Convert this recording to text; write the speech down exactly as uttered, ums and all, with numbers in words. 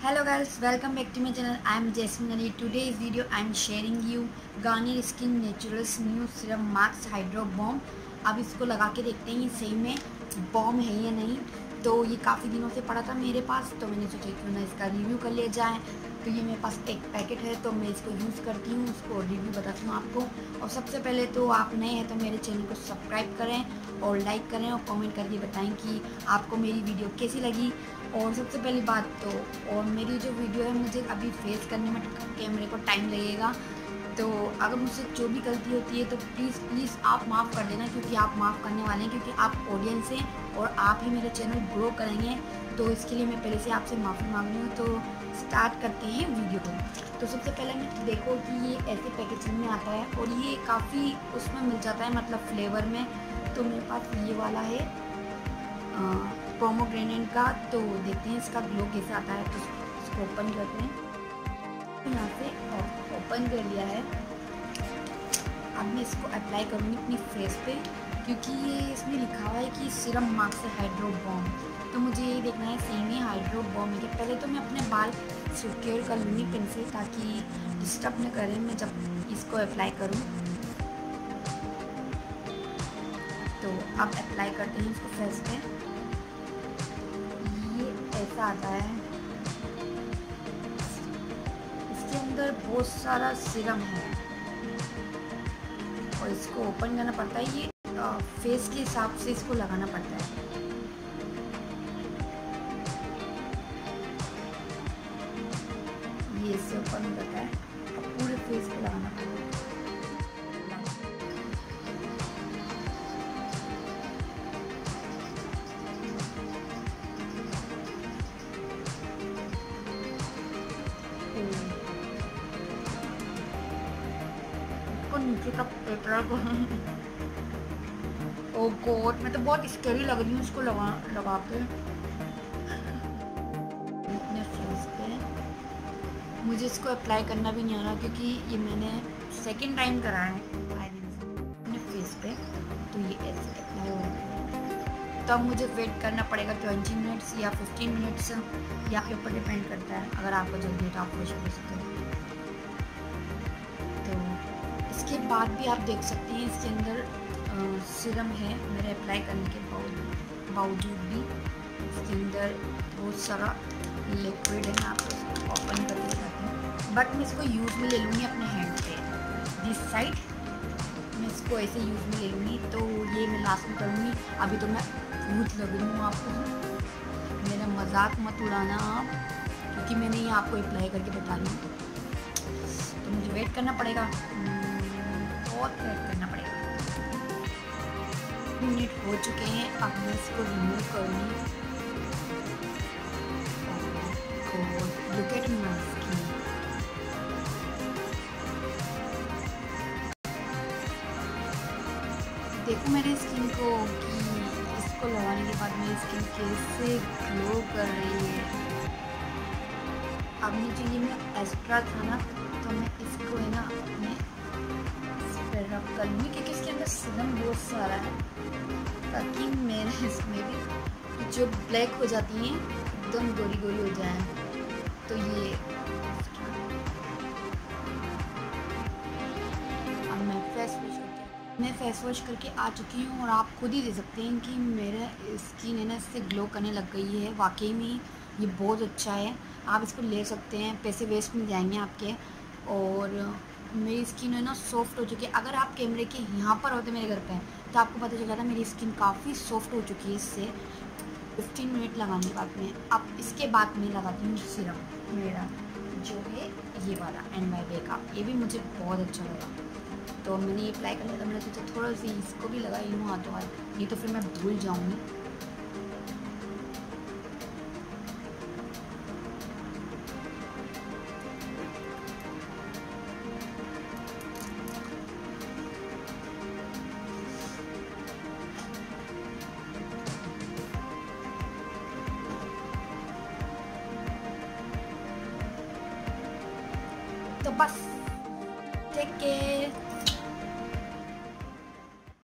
Hello guys, welcome back to my channel. I am Jasmine Ali. Today's video I am sharing you Garnier Skin Naturals New Serum Max Hydro Balm. अब इसको लगा के देखते हैं ये सही में बॉम है या नहीं। तो ये काफ़ी दिनों से पड़ा था मेरे पास, तो मैंने सोचा क्यों ना इसका रिव्यू कर लिया जाए। तो ये मेरे पास एक पैकेट है, तो मैं इसको यूज़ करती हूँ, उसको रिव्यू बताती हूँ आपको। और सबसे पहले तो आप नए हैं तो मेरे चैनल को सब्सक्राइब करें और लाइक करें और कमेंट करके बताएं कि आपको मेरी वीडियो कैसी लगी। और सबसे पहली बात तो और मेरी जो वीडियो है मुझे अभी फेस करने में कैमरे को टाइम लगेगा, तो अगर मुझसे जो भी गलती होती है तो प्लीज़ प्लीज़ आप माफ़ कर देना, क्योंकि आप माफ़ करने वाले हैं, क्योंकि आप ऑडियंस हैं और आप ही मेरा चैनल ग्रो करेंगे। तो इसके लिए मैं पहले से आपसे माफ़ी मांग रही हूँ। तो स्टार्ट करते हैं वीडियो को। तो सबसे पहले मैं देखो कि ये ऐसे पैकेजिंग में आता है और ये काफ़ी उसमें मिल जाता है, मतलब फ्लेवर में। तो मेरे पास ये वाला है पोमोग्रेनेट का। तो देखते हैं इसका ग्लो कैसे आता है। तो इसको ओपन करते हैं, तो यहाँ से ओपन कर लिया है। अब मैं इसको अप्लाई करूँगी अपनी फेस पे, क्योंकि ये इसमें लिखा हुआ है कि सीरम मास्क हाइड्रो बॉम। तो मुझे ये देखना है सही में हाइड्रो बॉम के। पहले तो मैं अपने बाल सिक्योर कर लूँगी पिन से, ताकि डिस्टर्ब न करें मैं जब इसको अप्लाई करूँ। तो अब अप्लाई करते हैं इसको फेस पे। ये ऐसा आता है, इसके अंदर बहुत सारा सीरम है और इसको ओपन करना पड़ता है। ये आ, फेस के हिसाब से इसको लगाना पड़ता है। ये इससे ओपन होता है, अब पूरे फेस पे लगाना पड़ता है। नीचे का पेपर को ओ गॉड, मैं तो बहुत स्कैरी लग रही हूँ इसको लगा लगा के अपने फेस पे। मुझे इसको अप्लाई करना भी नहीं आ रहा, क्योंकि ये मैंने सेकंड टाइम करा है अपने फेस पे। तो ये ऐसे अप्लाई हो रहा है। तो अब मुझे वेट करना पड़ेगा ट्वेंटी मिनट्स या फिफ्टीन मिनट्स, या आपके ऊपर डिपेंड करता है। अगर आपको जल्दी है तो आप कोशिश कर सकते हो। इसके बाद भी आप देख सकते हैं इसके अंदर सीरम है। मेरे अप्लाई करने के बावजूद भी इसके अंदर बहुत सारा लिक्विड है। मैं आपको इसको ओपन कर देता हूँ, बट मैं इसको यूज़ में ले लूँगी अपने हैंड पे दिस साइड। मैं इसको ऐसे यूज़ में ले लूँगी, तो ये मैं लास्ट में करूँगी। अभी तो मैं भूत लग रही हूँ आपको, मेरा मजाक मत उड़ाना आप, क्योंकि मैंने ये आपको अप्लाई करके बता रही हूँ। तो मुझे वेट करना पड़ेगा, बहुत वेट करना पड़ेगा। मिनट हो चुके हैं, अब मैं इसको रिमूव करूँगी। Look at my skin. देखो मेरी स्किन को कि इसको लगाने के बाद मेरी स्किन कैसे ग्लो कर रही है। अब मुझे ये में एक्स्ट्रा था ना, तो मैं इसको है ना अपने रब कर लूँगी, क्योंकि इसके अंदर सीरम बहुत सारा है, ताकि मेरे इसमें भी जो ब्लैक हो जाती हैं एकदम गोरी गोरी हो जाए। तो ये अब मैं फेस वॉश करके मैं फेस वॉश करके आ चुकी हूँ, और आप खुद ही दे सकते हैं कि मेरा स्किन है ना इससे ग्लो करने लग गई है। वाकई में ये बहुत अच्छा है, आप इसको ले सकते हैं, पैसे वेस्ट नहीं जाएंगे आपके। और मेरी स्किन है ना सॉफ्ट हो चुकी है। अगर आप कैमरे के यहाँ पर होते मेरे घर पे, तो आपको पता चला था मेरी स्किन काफ़ी सॉफ्ट हो चुकी है इससे फिफ्टीन मिनट लगाने के बाद में। अब इसके बाद मैं लगाती हूँ सीरम मेरा जो है ये वाला एन वाई बे का। ये भी मुझे बहुत अच्छा लगा, तो मैंने ये अप्लाई कर लिया था। मैंने सोचा थोड़ा सी इसको भी लगाई लूँ हाथों हाथ, नहीं तो फिर मैं भूल जाऊँगी। तो बस टेक केयर।